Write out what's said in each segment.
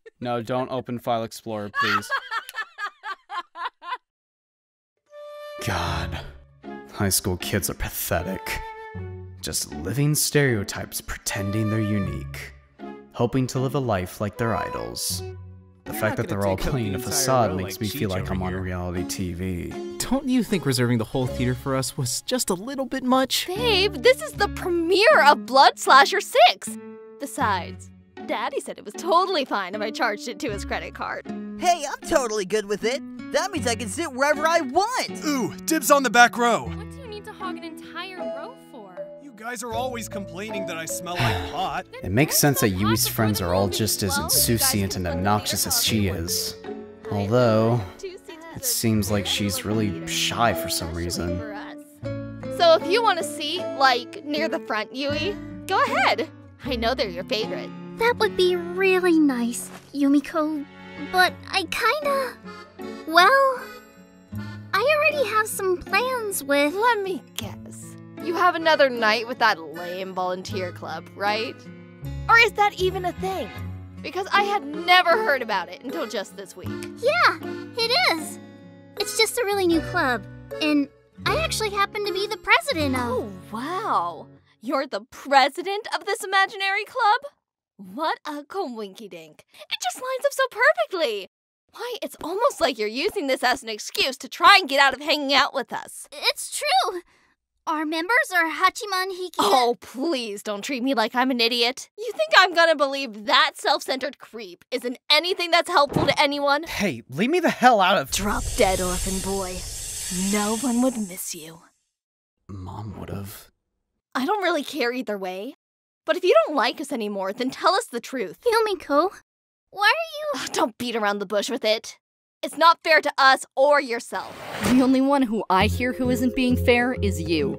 No, don't open File Explorer, please. God, high school kids are pathetic. Just living stereotypes pretending they're unique. Hoping to live a life like their idols. The fact that they're all playing a facade makes me feel like I'm on reality TV. Don't you think reserving the whole theater for us was just a little bit much? Babe, this is the premiere of Blood Slasher 6! Besides, Daddy said it was totally fine if I charged it to his credit card. Hey, I'm totally good with it. That means I can sit wherever I want. Ooh, dibs on the back row. What do you need to hog an entire row for? You guys are always complaining that I smell like pot. It makes sense that Yui's friends are all just as insouciant and obnoxious as she is. Although, it seems like she's really shy for some reason. So if you want a seat, like, near the front, Yui, go ahead. I know they're your favorite. That would be really nice, Yumiko, but I kinda... Well, I already have some plans with... Let me guess. You have another night with that lame volunteer club, right? Or is that even a thing? Because I had never heard about it until just this week. Yeah, it is. It's just a really new club, and I actually happen to be the president of... Oh, wow. You're the president of this imaginary club? What a coinky-dink. It just lines up so perfectly. Why, it's almost like you're using this as an excuse to try and get out of hanging out with us. It's true. Our members are Hachiman Hiki... Oh, please don't treat me like I'm an idiot. You think I'm gonna believe that self-centered creep isn't anything that's helpful to anyone? Hey, leave me the hell out of... Drop dead, orphan boy. No one would miss you. Mom would've. I don't really care either way. But if you don't like us anymore, then tell us the truth. Yumiko, why are you... Don't beat around the bush with it. It's not fair to us or yourself. The only one who I hear who isn't being fair is you.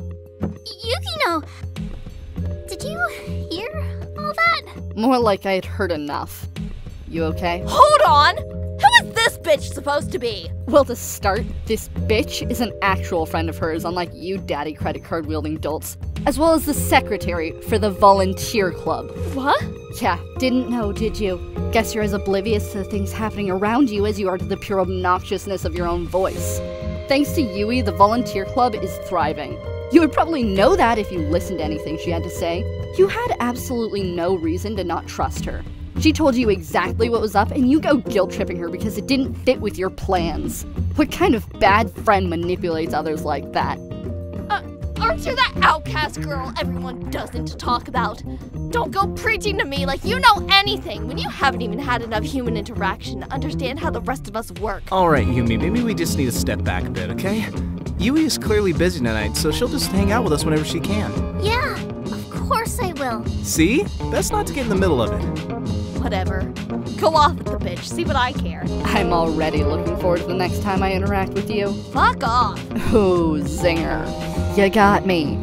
Yukino, did you hear all that? More like I had heard enough. You okay? Hold on! Who is this bitch supposed to be? Well, to start, this bitch is an actual friend of hers, unlike you daddy credit card wielding dolts, as well as the secretary for the volunteer club. What? Yeah, didn't know, did you? Guess you're as oblivious to the things happening around you as you are to the pure obnoxiousness of your own voice. Thanks to Yui, the volunteer club is thriving. You would probably know that if you listened to anything she had to say. You had absolutely no reason to not trust her. She told you exactly what was up, and you go guilt-tripping her because it didn't fit with your plans. What kind of bad friend manipulates others like that? Aren't you that outcast girl everyone doesn't talk about? Don't go preaching to me like you know anything when you haven't even had enough human interaction to understand how the rest of us work. Alright, Yumi, maybe we just need to step back a bit, okay? Yui is clearly busy tonight, so she'll just hang out with us whenever she can. Yeah, of course I will. See? Best not to get in the middle of it. Whatever. Go off with the bitch, see what I care. I'm already looking forward to the next time I interact with you. Fuck off! Ooh, zinger. You got me.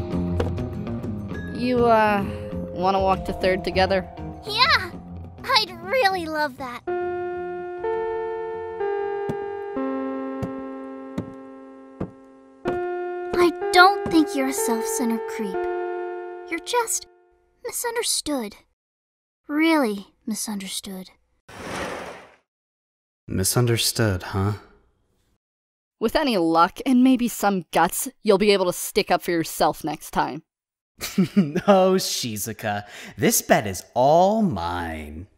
You, wanna walk to third together? Yeah, I'd really love that. I don't think you're a self-centered creep. You're just misunderstood. Really misunderstood. Misunderstood, huh? With any luck and maybe some guts, you'll be able to stick up for yourself next time. Oh, Shizuka, this bet is all mine.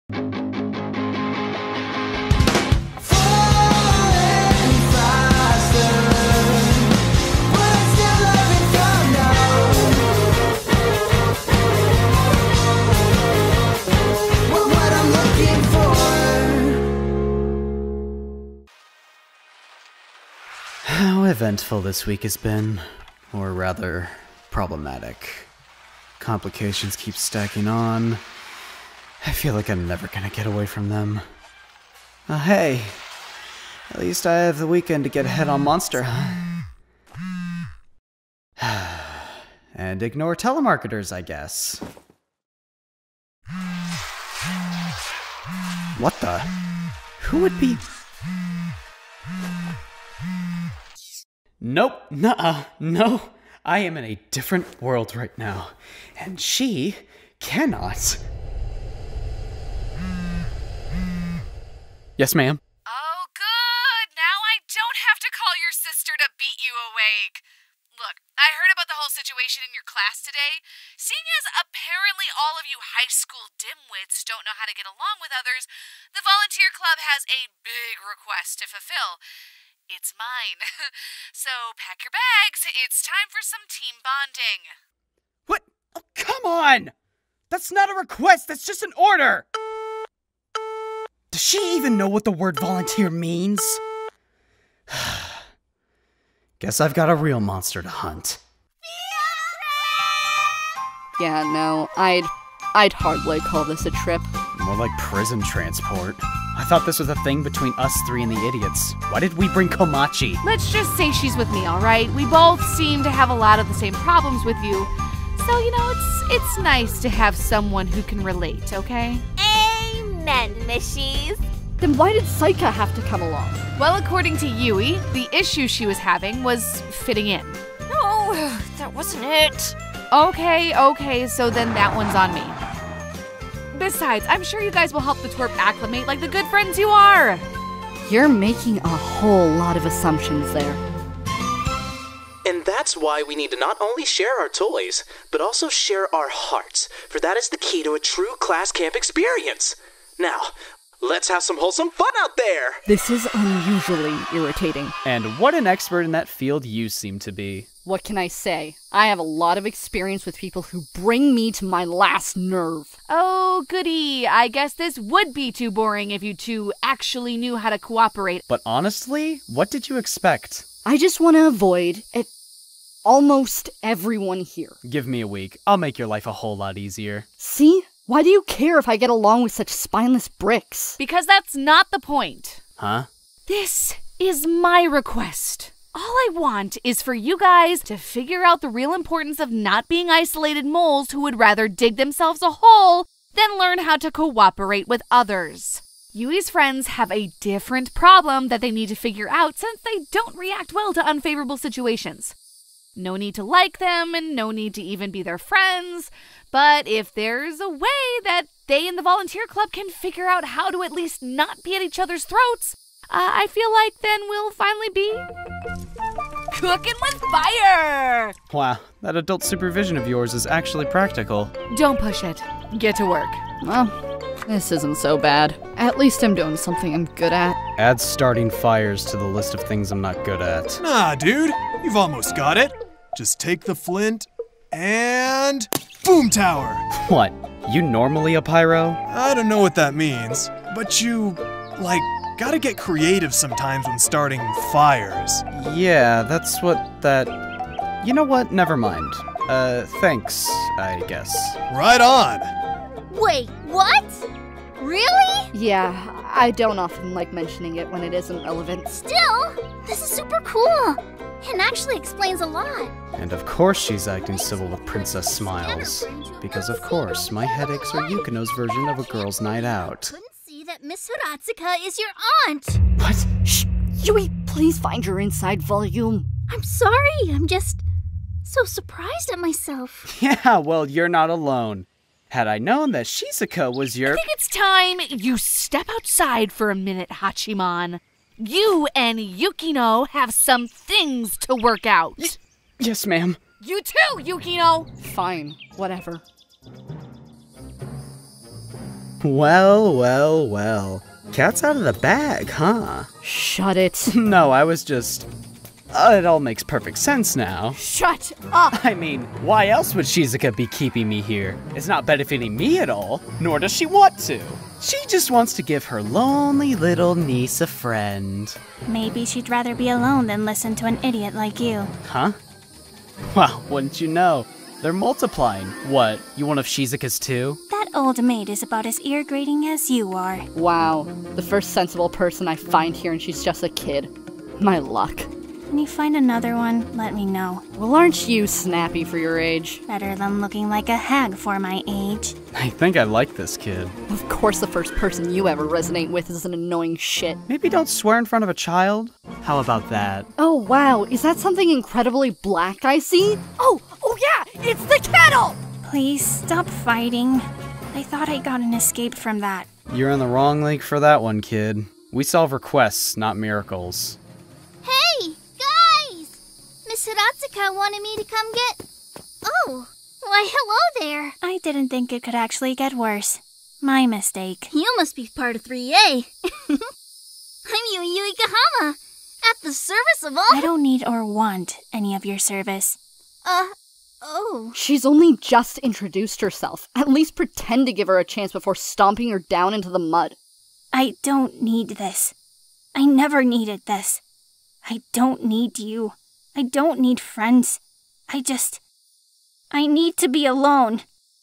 How eventful this week has been, or rather, problematic. Complications keep stacking on. I feel like I'm never gonna get away from them. Hey, at least I have the weekend to get ahead on Monster Hunt. And ignore telemarketers, I guess. What the? Who would be... Nope, nuh-uh, no. I am in a different world right now, and she cannot. Yes, ma'am. Oh, good. Now I don't have to call your sister to beat you awake. Look, I heard about the whole situation in your class today. Seeing as apparently all of you high school dimwits don't know how to get along with others, the volunteer club has a big request to fulfill. It's mine. So pack your bags. It's time for some team bonding. What? Oh, come on! That's not a request, that's just an order! Does she even know what the word volunteer means? Guess I've got a real monster to hunt. Yeah, no, I'd hardly call this a trip. More like prison transport. I thought this was a thing between us three and the idiots. Why did we bring Komachi? Let's just say she's with me, all right? We both seem to have a lot of the same problems with you. So, you know, it's nice to have someone who can relate, okay? Amen, Mishies. Then why did Saika have to come along? Well, according to Yui, the issue she was having was fitting in. No, that wasn't it. Okay, so then that one's on me. Besides, I'm sure you guys will help the twerp acclimate like the good friends you are. You're making a whole lot of assumptions there. And that's why we need to not only share our toys, but also share our hearts, for that is the key to a true class camp experience. Now, let's have some wholesome fun out there! This is unusually irritating. And what an expert in that field you seem to be. What can I say? I have a lot of experience with people who bring me to my last nerve. Oh, goody. I guess this would be too boring if you two actually knew how to cooperate. But honestly, what did you expect? I just want to avoid almost everyone here. Give me a week. I'll make your life a whole lot easier. See? Why do you care if I get along with such spineless bricks? Because that's not the point. Huh? This is my request. All I want is for you guys to figure out the real importance of not being isolated moles who would rather dig themselves a hole than learn how to cooperate with others. Yui's friends have a different problem that they need to figure out since they don't react well to unfavorable situations. No need to like them and no need to even be their friends, but if there's a way that they and the volunteer club can figure out how to at least not be at each other's throats, I feel like then we'll finally be cooking with fire! Wow, that adult supervision of yours is actually practical. Don't push it. Get to work. Well, this isn't so bad. At least I'm doing something I'm good at. Add starting fires to the list of things I'm not good at. Nah, dude, you've almost got it. Just take the flint and boom tower. What? You normally a pyro? I don't know what that means, but you, gotta get creative sometimes when starting fires. Yeah, that's what that... You know what? Never mind. Thanks, I guess. Right on. Wait, what? Really? Yeah, I don't often like mentioning it when it isn't relevant. Still, this is super cool. And actually explains a lot. And of course she's acting civil with Princess Smiles. Because of course, my headaches are Yukino's version of a girl's night out. Couldn't see that Miss Hiratsuka is your aunt. What? Shh! Yui, please find your inside volume. I'm sorry, I'm just so surprised at myself. Yeah, well, you're not alone. Had I known that Shizuka was your— I think it's time you step outside for a minute, Hachiman. You and Yukino have some things to work out. Yes, ma'am. You too, Yukino! Fine, whatever. Well. Cat's out of the bag, huh? Shut it. No, I was just... it all makes perfect sense now. Shut up! I mean, why else would Shizuka be keeping me here? It's not benefiting me at all, nor does she want to. She just wants to give her lonely little niece a friend. Maybe she'd rather be alone than listen to an idiot like you. Huh? Well, wouldn't you know? They're multiplying. What, you one of Shizuka's too? That old maid is about as ear-grating as you are. Wow, the first sensible person I find here and she's just a kid. My luck. When you find another one, let me know. Well, aren't you snappy for your age? Better than looking like a hag for my age. I think I like this kid. Of course the first person you ever resonate with is an annoying shit. Maybe don't swear in front of a child? How about that? Oh wow, is that something incredibly black I see? Oh yeah, it's the kettle! Please stop fighting. I thought I got an escape from that. You're in the wrong league for that one, kid. We solve requests, not miracles. Hey, guys! Miss Hiratsuka wanted me to come get... Oh, why hello there. I didn't think it could actually get worse. My mistake. You must be part of 3A. I'm Yui Kahama, at the service of all... I don't need or want any of your service. Oh. She's only just introduced herself. At least pretend to give her a chance before stomping her down into the mud. I don't need this. I never needed this. I don't need you. I don't need friends. I need to be alone.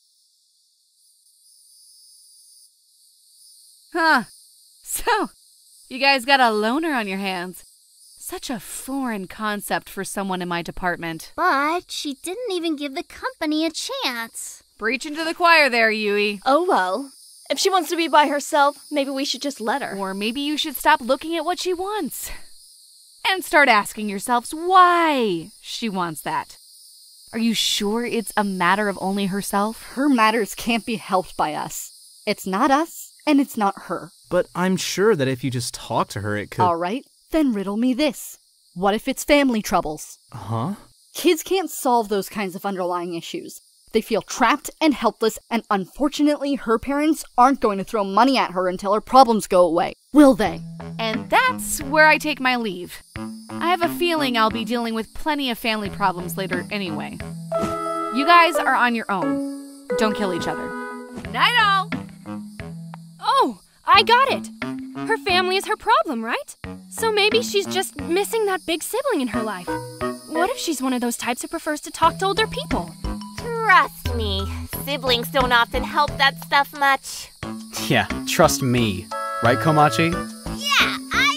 Huh. So, you guys got a loner on your hands. Such a foreign concept for someone in my department. But she didn't even give the company a chance. Preaching to the choir there, Yui. Oh well. If she wants to be by herself, maybe we should just let her. Or maybe you should stop looking at what she wants. And start asking yourselves why she wants that. Are you sure it's a matter of only herself? Her matters can't be helped by us. It's not us, and it's not her. But I'm sure that if you just talk to her, it could... Alright, then riddle me this. What if it's family troubles? Huh? Kids can't solve those kinds of underlying issues. They feel trapped and helpless, and unfortunately, her parents aren't going to throw money at her until her problems go away. Will they? And that's where I take my leave. I have a feeling I'll be dealing with plenty of family problems later anyway. You guys are on your own. Don't kill each other. Night all! Oh, I got it! Her family is her problem, right? So maybe she's just missing that big sibling in her life. What if she's one of those types who prefers to talk to older people? Trust me, siblings don't often help that stuff much. Yeah, trust me. Right, Komachi? Yeah,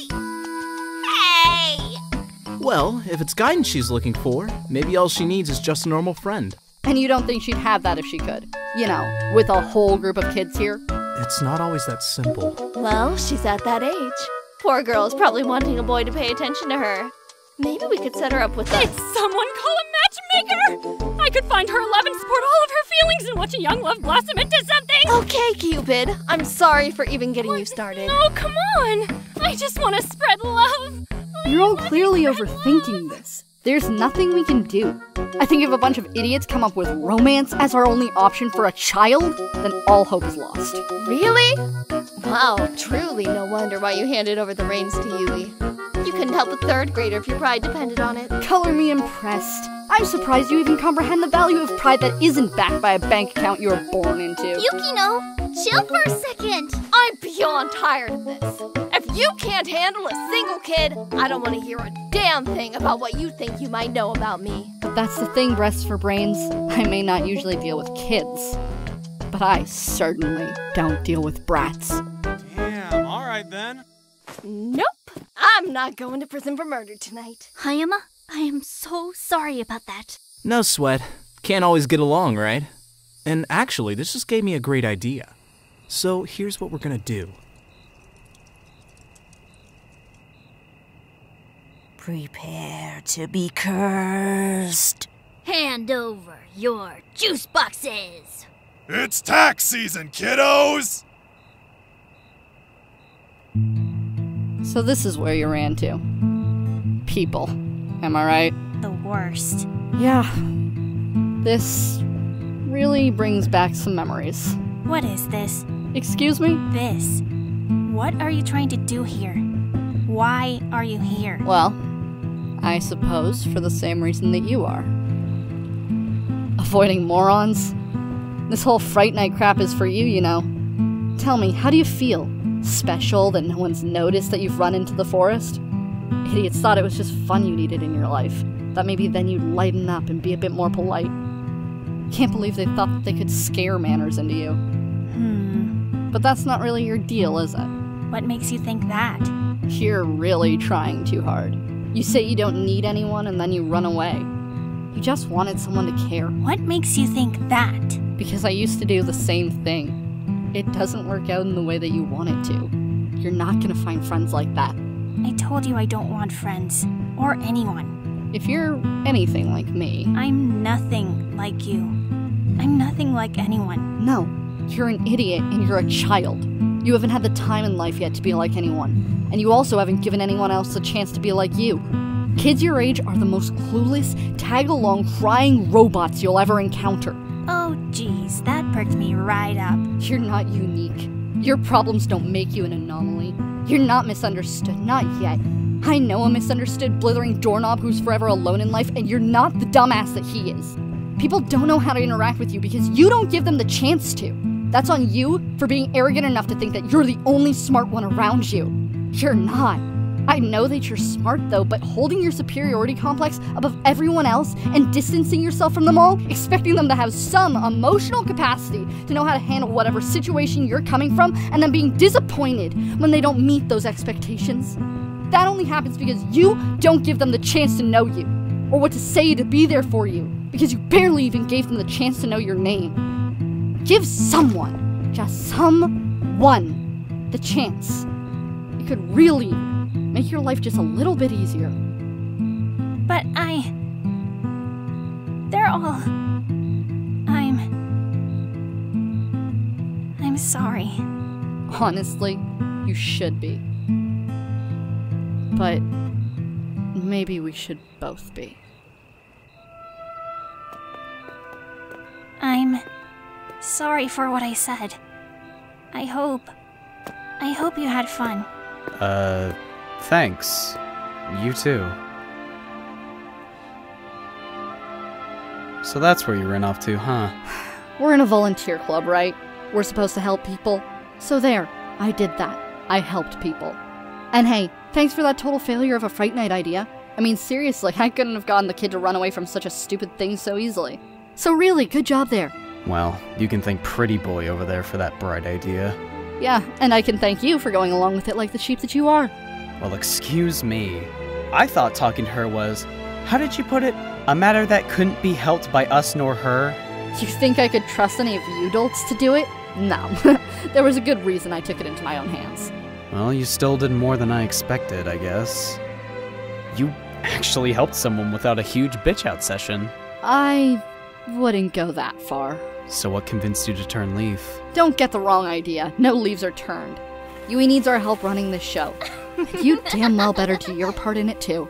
Hey! Well, if it's guidance she's looking for, maybe all she needs is just a normal friend. And you don't think she'd have that if she could? You know, with a whole group of kids here? It's not always that simple. Well, she's at that age. Poor girl's probably wanting a boy to pay attention to her. Maybe we could set her up with Did someone call a matchmaker? I could find her love and support all of her feelings and watch a young love blossom into something! Okay, Cupid. I'm sorry for even getting you started. No, come on! I just want to spread love! You're all clearly overthinking this. There's nothing we can do. I think if a bunch of idiots come up with romance as our only option for a child, then all hope is lost. Really? Wow, truly no wonder why you handed over the reins to Yui. You couldn't help a third grader if your pride depended on it. Color me impressed. I'm surprised you even comprehend the value of pride that isn't backed by a bank account you were born into. Yukino, chill for a second. I'm beyond tired of this. If you can't handle a single kid, I don't want to hear a damn thing about what you think you might know about me. That's the thing, Breasts for Brains. I may not usually deal with kids, but I certainly don't deal with brats. Damn, alright then. Nope. I'm not going to prison for murder tonight. Hayama, I am so sorry about that. No sweat. Can't always get along, right? And actually, this just gave me a great idea. So here's what we're gonna do. Prepare to be cursed. Hand over your juice boxes. It's tax season, kiddos! So this is where you ran to. People. Am I right? The worst. Yeah. This really brings back some memories. What is this? Excuse me? This. What are you trying to do here? Why are you here? Well, I suppose for the same reason that you are. Avoiding morons? This whole Fright Night crap is for you, you know. Tell me, how do you feel? Special that no one's noticed that you've run into the forest? Idiots thought it was just fun you needed in your life. That maybe then you'd lighten up and be a bit more polite. Can't believe they thought that they could scare manners into you. But that's not really your deal, is it? What makes you think that? You're really trying too hard. You say you don't need anyone and then you run away. You just wanted someone to care. What makes you think that? Because I used to do the same thing. It doesn't work out in the way that you want it to. You're not gonna find friends like that. I told you I don't want friends. Or anyone. If you're anything like me... I'm nothing like you. I'm nothing like anyone. No, you're an idiot and you're a child. You haven't had the time in life yet to be like anyone, and you also haven't given anyone else a chance to be like you. Kids your age are the most clueless, tag-along, crying robots you'll ever encounter. Oh, geez, that perked me right up. You're not unique. Your problems don't make you an anomaly. You're not misunderstood, not yet. I know a misunderstood, blithering doorknob who's forever alone in life, and you're not the dumbass that he is. People don't know how to interact with you because you don't give them the chance to. That's on you for being arrogant enough to think that you're the only smart one around you. You're not. I know that you're smart though, but holding your superiority complex above everyone else and distancing yourself from them all, expecting them to have some emotional capacity to know how to handle whatever situation you're coming from, and then being disappointed when they don't meet those expectations. That only happens because you don't give them the chance to know you, or what to say to be there for you, because you barely even gave them the chance to know your name. Give someone, just someone, the chance. It could really make your life just a little bit easier. But they're all... I'm sorry. Honestly, you should be. But maybe we should both be. I'm sorry for what I said. I hope you had fun. Thanks. You too. So that's where you ran off to, huh? We're in a volunteer club, right? We're supposed to help people. So there, I did that. I helped people. And hey, thanks for that total failure of a Fright Night idea. I mean, seriously, I couldn't have gotten the kid to run away from such a stupid thing so easily. So really, good job there. Well, you can thank Pretty Boy over there for that bright idea. Yeah, and I can thank you for going along with it like the sheep that you are. Well, excuse me. I thought talking to her was, how did you put it? A matter that couldn't be helped by us nor her? You think I could trust any of you dolts to do it? No. There was a good reason I took it into my own hands. Well, you still did more than I expected, I guess. You actually helped someone without a huge bitch-out session. I wouldn't go that far. So what convinced you to turn leaf? Don't get the wrong idea. No leaves are turned. Yui needs our help running this show. You damn well better do your part in it too.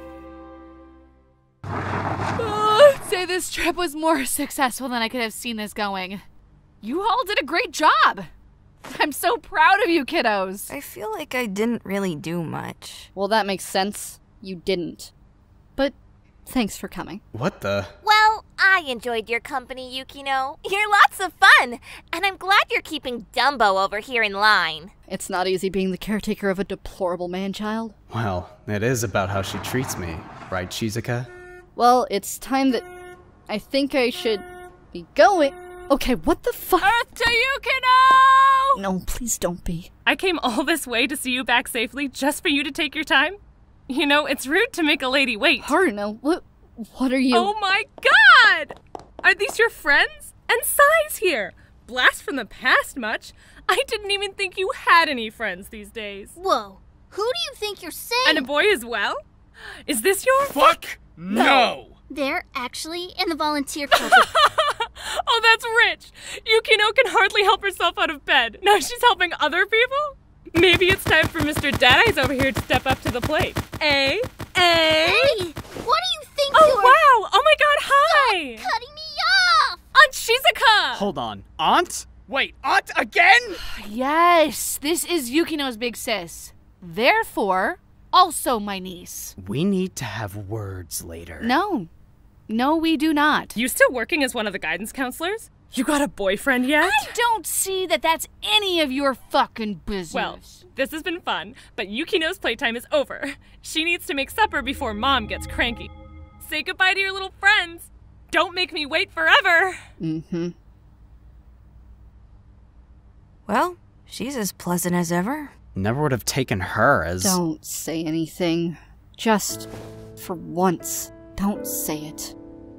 I'd say this trip was more successful than I could have seen this going. You all did a great job. I'm so proud of you, kiddos. I feel like I didn't really do much. Well, that makes sense. You didn't. But thanks for coming. What the? Well, I enjoyed your company, Yukino. You're lots of fun, and I'm glad you're keeping Dumbo over here in line. It's not easy being the caretaker of a deplorable man-child. Well, it is about how she treats me, right, Shizuka? Well, it's time that I think I should be going. Okay, what the fuck? Earth to Yukino! No, please don't be. I came all this way to see you back safely just for you to take your time? You know, it's rude to make a lady wait. Haruno, what are you? Oh my god! Are these your friends? And Sai's here! Blast from the past much? I didn't even think you had any friends these days. Whoa, who do you think you're saying? And a boy as well? Is this your— Fuck no! They're actually in the volunteer club. Oh, that's rich! Yukino can hardly help herself out of bed. Now she's helping other people? Maybe it's time for Mr. Dead-Eyes over here to step up to the plate. Eh? Hey! What do you think Oh, you're— wow! Oh my god, hi! Stop cutting me off! Aunt Shizuka! Hold on. Aunt? Wait, Aunt again? Yes, this is Yukino's big sis. Therefore, also my niece. We need to have words later. No, we do not. You still working as one of the guidance counselors? You got a boyfriend yet? I don't see that that's any of your fucking business. Well, this has been fun, but Yukino's playtime is over. She needs to make supper before Mom gets cranky. Say goodbye to your little friends. Don't make me wait forever. Mm-hmm. Well, she's as pleasant as ever. Never would have taken her as— Don't say anything. Just, for once, don't say it.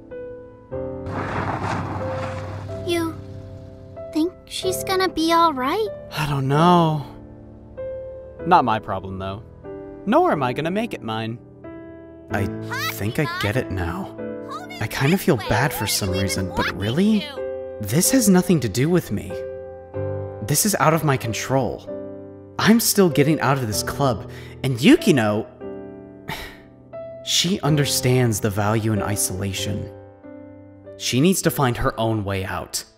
You think she's gonna be alright? I don't know. Not my problem, though. Nor am I gonna make it mine. I think I get it now. I kind of feel bad for some reason, but really? This has nothing to do with me. This is out of my control. I'm still getting out of this club, and Yukino... she understands the value in isolation. She needs to find her own way out.